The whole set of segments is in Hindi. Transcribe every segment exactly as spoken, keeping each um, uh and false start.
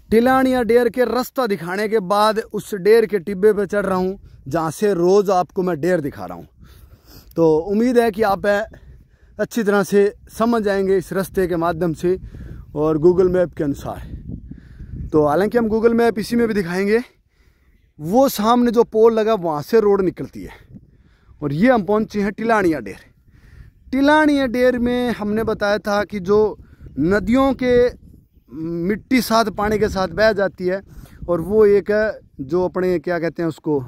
टिलानिया डेर के रास्ता दिखाने के बाद उस डेर के टिब्बे पे चढ़ रहा हूँ जहाँ से रोज़ आपको मैं डेर दिखा रहा हूँ। तो उम्मीद है कि आप अच्छी तरह से समझ जाएंगे इस रास्ते के माध्यम से और गूगल मैप के अनुसार। तो हालांकि हम गूगल मैप इसी में भी दिखाएंगे। वो सामने जो पोल लगा वहाँ से रोड निकलती है और ये हम पहुँचे हैं टिलानिया डेर। टिलानिया डेर में हमने बताया था कि जो नदियों के मिट्टी साथ पानी के साथ बह जाती है और वो एक जो अपने क्या कहते हैं उसको,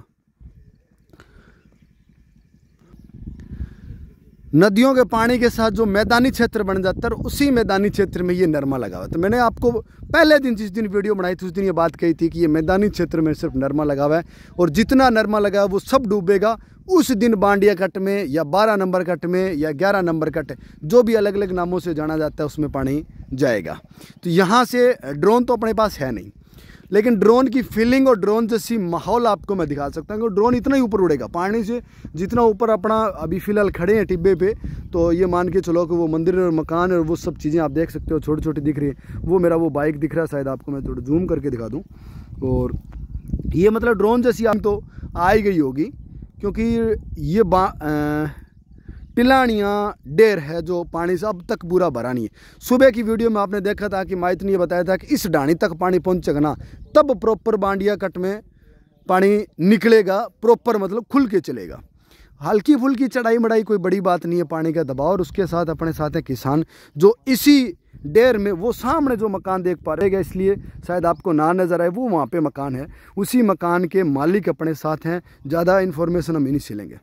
नदियों के पानी के साथ जो मैदानी क्षेत्र बन जाता है, उसी मैदानी क्षेत्र में ये नरमा लगा हुआ है। तो मैंने आपको पहले दिन जिस दिन वीडियो बनाई थी उस दिन ये बात कही थी कि ये मैदानी क्षेत्र में सिर्फ नरमा लगा हुआ है और जितना नरमा लगा है वो सब डूबेगा उस दिन। बांडिया कट में या बारह नंबर कट में या ग्यारह नंबर कट, जो भी अलग अलग नामों से जाना जाता है, उसमें पानी जाएगा। तो यहाँ से ड्रोन तो अपने पास है नहीं, लेकिन ड्रोन की फीलिंग और ड्रोन जैसी माहौल आपको मैं दिखा सकता हूँ क्योंकि ड्रोन इतना ही ऊपर उड़ेगा पानी से जितना ऊपर अपना अभी फ़िलहाल खड़े हैं टिब्बे पे। तो ये मान के चलो कि वो मंदिर और मकान और वो सब चीज़ें आप देख सकते हो छोटी छोटी दिख रही है। वो मेरा वो बाइक दिख रहा है, शायद आपको मैं थोड़ा जूम करके दिखा दूँ। और ये मतलब ड्रोन जैसी आम तो आ ही गई होगी क्योंकि ये बा टिलानिया डेर है जो पानी से अब तक पूरा भरा नहीं है। सुबह की वीडियो में आपने देखा था कि माइत ने ये बताया था कि इस ढाणी तक पानी पहुंचेगा ना तब प्रॉपर बांडिया कट में पानी निकलेगा, प्रॉपर मतलब खुल के चलेगा। हल्की फुल्की चढ़ाई मढ़ाई कोई बड़ी बात नहीं है, पानी का दबाव। और उसके साथ अपने साथ है किसान जो इसी डेर में, वो सामने जो मकान देख पा रहेगा इसलिए शायद आपको ना नज़र आए, वो वहाँ पे मकान है, उसी मकान के मालिक अपने साथ हैं। ज़्यादा इन्फॉर्मेशन हम इन्हीं से लेंगे।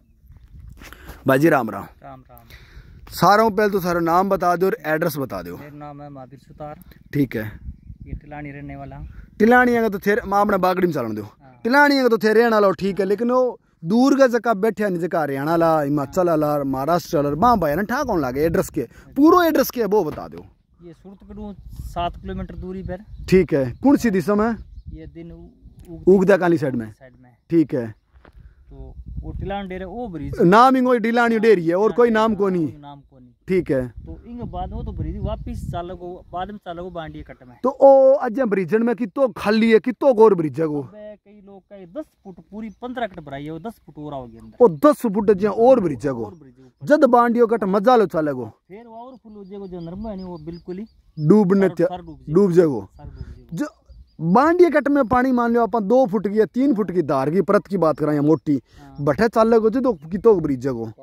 बाजी राम राम राम राम। सारों पहले तो सारा नाम बता दो और एड्रेस बता दो। मेरा नाम है महावीर सुतार। ठीक है। ये टिलानी रहने वाला हूँ। टिलानिया का तो थे माँ अपने बागड़ी में चलन दो। टिलानिया का तो थे रहने वाला ठीक है, लेकिन वो दूर का जगह बैठे नहीं, जगह हरियाणा ला, हिमाचल वाला, महाराष्ट्र वाला, वहाँ भाई ना ठा कौन लागे। एड्रेस के पूरा एड्रेस के वो बता दो। ये सूरतगढ़ सात किलोमीटर दूरी पर। ठीक है। कौन सी दिशा में? ये दिन उगदा काली साइड में। साइड में। ठीक है। तो वो टिलान डेर है, वो ब्रिज नाम इंगो टिलानी डेरी है और कोई नाम को नहीं। नाम को नहीं। ठीक है। तो इंग बाद वो तो ब्रिज वापिस चालो को बाद में चालो को बांडिया कट में। तो ओ अजय ब्रिजन में कितो खाली है, कितो गोर ब्रिज है वो। कई लोग का दस फुट पूरी पंद्रह कट भराई है, वो दस फुट और आओगे अंदर। ओ दस फुट अजय और ब्रिज है वो। जद बांडियो कट मजा लो चलेगो फिर और फुल हो जाएगा जो नरमा है वो बिल्कुल ही डूबने डूब जाएगो। जो बांडिया कट में पानी मान लो अपन दो फुट की या तीन फुट की धार की परत की बात करें मोटी बठे चल लगो तो कितो ब्रिज है वो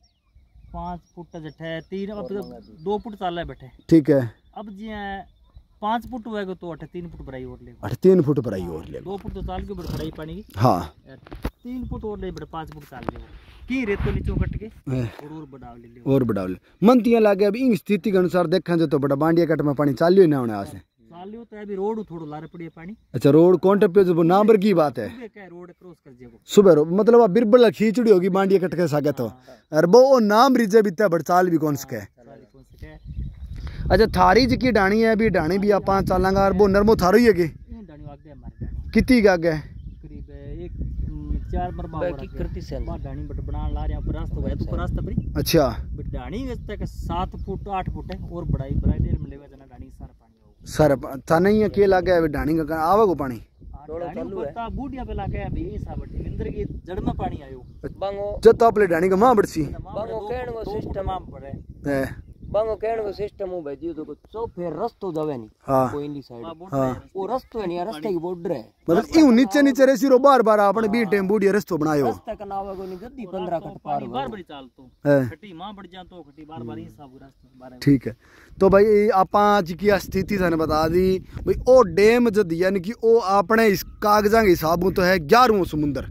पाँच फुट जठे तीन अब दो फुट चाल है बैठे। ठीक है। अब जी पाँच फुट हुएगा तो अठे तीन फुट भराई और ले अठे तीन फुट भराई और ले दो फुट तो चाल के ऊपर भराई पानी की। हाँ तीन फुट और ले बड़े पाँच फुट चाल के की रेत तो नीचे कट के और और बढ़ाव ले और बढ़ाव ले मनतियां लागे। अब इन स्थिति के अनुसार देखा जाए तो बड़ा बांडिया कट में पानी चालियो ना होने आसे चालियो तो अभी रोड थोड़ा लारे पड़ी है पानी। अच्छा रोड कौन पे जो नाबर की बात है रोड क्रॉस कर जेगो सुबह मतलब अब बिरबल खींचड़ी होगी बांडिया कट के सागे तो और वो नाम रिजे बीता बड़ चाल भी कौन सके। अच्छा थारी जी की डाणी है अभी डाणी भी आप चालांगा और वो नरमो थारो ही है कि कितनी का आगे करीब एक चार मरबा की करती से डाणी बट बना ला रहे हैं रास्ता है तो रास्ता बड़ी। अच्छा डाणी तक सात फुट आठ फुट है और बड़ाई बड़ाई डेढ़ मिलेगा जना डाणी सारा पानी सर था नहीं है के लागे अभी डाणी का आवा को पानी पता बूटिया पे लागे अभी हिसाब निंदर की जड़ में पानी आयो बांगो जब तो अपने डाणी का मां बड़सी बांगो कहण को सिस्टम आप पड़े है बांगो कहण को सिस्टम हो भेजी तो सो फिर रास्तो जावे नहीं हां कोई नहीं साइड हां वो रास्तो है नहीं रास्ते की बॉर्डर है मतलब यूं नीचे नीचे रेसी रो बार बार आपने बी टाइम बूढ़िया रास्तो बनायो रास्ता का नाव को नहीं जल्दी पंद्रह कट पार बार बार चाल तो खटी मां बढ़ जा तो खटी बार बार हिसाब रास्ता बार। ठीक है। तो भाई आप आज की स्थिति थाने बता दी भाई ओ डैम जद यानी कि ओ अपने इस कागजां के हिसाब तो है ग्यारहवां समुंदर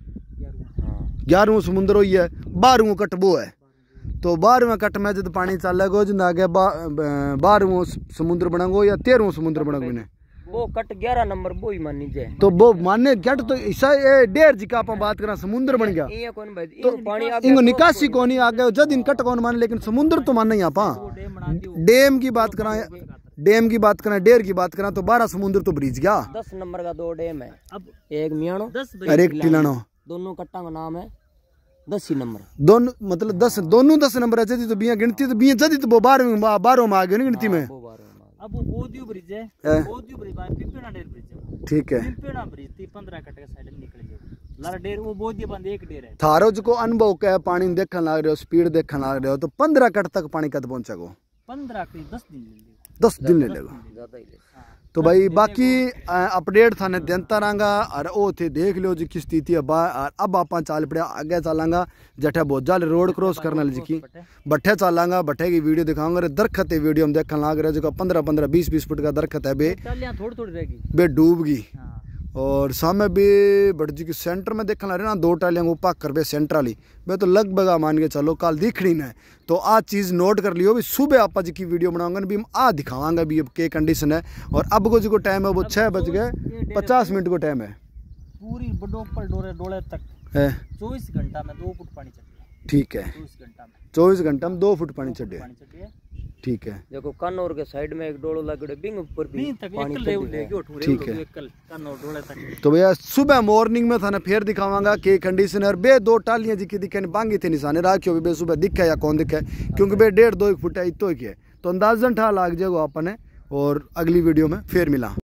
ग्यारहवां समुंदर हो है बारहवां कट वो है। तो बारहवें कट में जब पानी चलेगा जब आगे बारहवां समुद्र बनागो या तेरहवां समुद्र बनागो ने वो कट ग्यारह नंबर वो ही मानी जाए तो वो माने कट तो ऐसा ये डेढ़ जी का बात करा समुद्र बन गया ये कौन भाई तो पानी इनको निकासी कौन आगे जब इन कट कौन मान लेकिन समुद्र तो मानना ही आप डैम की बात करा डैम की बात करा डेढ़ की बात करा तो बारह समुद्र तो ब्रिज गया। दस नंबर का दो डैम है अब एक मियानो और एक टिलानो दोनों कट्टा का नाम है दस ही नंबर दोनों मतलब दस दोनों दस नंबर है जदी तो बिया गिनती तो बिया जदी तो बारहवीं बारहवीं में आ गए गिनती में। अब अब वो बोधियो ब्रिज है, बोधियो ब्रिज बाय पिंपीना डेर ब्रिज है। ठीक है, पिंपीना ब्रिज थी पंद्रह कट के साइड में निकल जाओ लारा डेर, वो बोधियो बंद एक डेर है। थारो जो को अनुभव क्या है, पानी देखने लग रहे हो, स्पीड देखने लग रहे हो, तो पंद्रह कट तक पानी कद पहुंचेगो? पंद्रह की दस दिन ले लेगा, दस दिन ले लेगा ज्यादा ही ले। तो भाई बाकी अपडेट थाने देता रहांगा और ओ थे देख लो जी की स्थिति है बा। अब आप चाल पड़े आगे चलांगा जठे बोझाल रोड क्रॉस करने जी की बट्ठे चलांगा, बट्ठे की वीडियो दिखाऊंगा। दरखत है वीडियो में देखने लग रहे जो पंद्रह पंद्रह बीस बीस फुट का दरखत है बे, थोड़ी थोड़ी रहेगी बे डूब गई। और सामने भी बट जी की सेंटर में देखने लग रहे ना दो टालियां वो पाक कर बे सेंटर वाली बे, तो लगभग मान के चलो कल दिखनी ना। तो आ चीज़ नोट कर लियो भी, सुबह आप जी की वीडियो बनाऊंगा भी आ दिखावांगा भी अब के कंडीशन है। और अब को जो टाइम है वो छः बज गए पचास मिनट को टाइम है, पूरी बडोपल डोरे डोले तक है चौबीस घंटा में दो फुट पानी चढ़ गया। ठीक है, चौबीस घंटा में चौबीस घंटा में दो फुट पानी चढ़े। ठीक है, देखो कानौर के साइड में एक डोलो लगड़े बिंग ऊपर भी पानी ठीक है। तो भैया सुबह मॉर्निंग में थाने फिर दिखावांगा के कंडीशन है। बे दो टालियां जी की दिखे बांगी थे निशाने राखियो भी बे सुबह दिखे या कौन दिखे, क्योंकि बे डेढ़ दो एक फुट है इतो की है, तो अंदाजन ठा लाग जाएगा आपने। और अगली वीडियो में फिर मिला।